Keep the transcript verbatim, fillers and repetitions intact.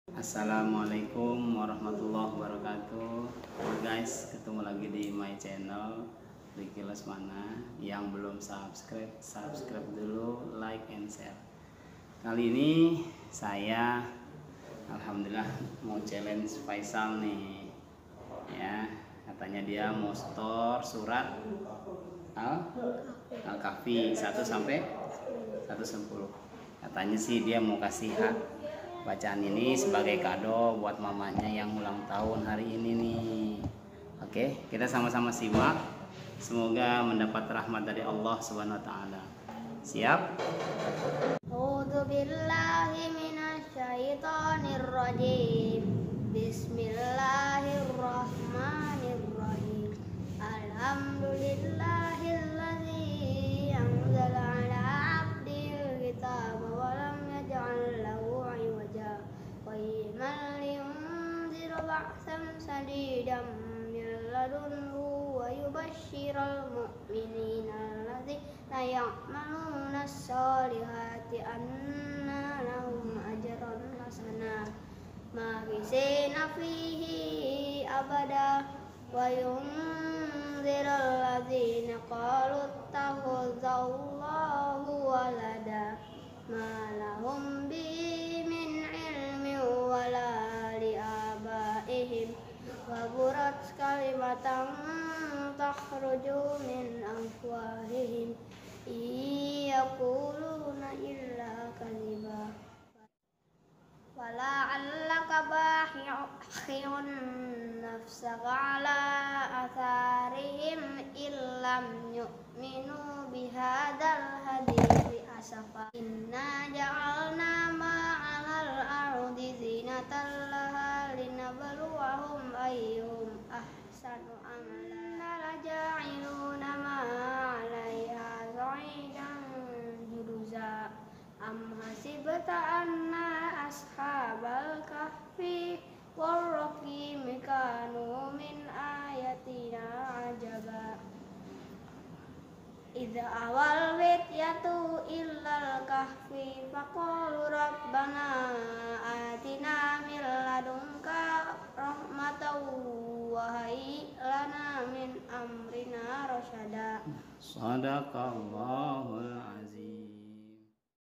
Assalamualaikum warahmatullahi wabarakatuh. Halo guys, ketemu lagi di my channel Ricky Lesmana. Yang belum subscribe, subscribe dulu, like and share. Kali ini saya alhamdulillah mau challenge Faisal nih. Ya, katanya dia mau store surat Al Al-Kahfi satu sampai satu sepuluh. Katanya sih dia mau kasih hak bacaan ini sebagai kado buat mamanya yang ulang tahun hari ini nih. Oke, kita sama-sama simak. Semoga mendapat rahmat dari Allah Subhanahu wa taala. Siap? A'udzu billahi minasyaitonir rajim. Bismillahirrahmanirrahim. Alhamdulillahilladzi anzala 'ala 'abdihil kitaba wa lam yaj'al lahu 'iwaja qayyiman liyunzira ba'san shadidan min ladunhu wa yubashshiral mu'minina alladzina ya'maluna as-solihati anna lahum ajran hasanah makisina fihi abada wa yunziral ladzina qalu ittakhadallahu walada ma lahum bihi min ilmin wala liabaihim kaburat kalimatan takhruju min afwahihim yaquluna illa kadhiba wala'allaka bahi'un nafsaka ala atharihim illam yu'minu bihadzal hadithi asafa inna ja'alna ma'alal ardi zinatan laha linabluwahum ayyuhum ahsanu amala laja'iluna ma'alaiha sa'idan juruza am hasibta anna ashabal kahfi warraqim kanu min ayatina ajaba idza awal fityatu illal kahfi faqalu rabbana atina min ladunka rahmatan wa hayyi lana min amrina rasyada. Shadaqallahul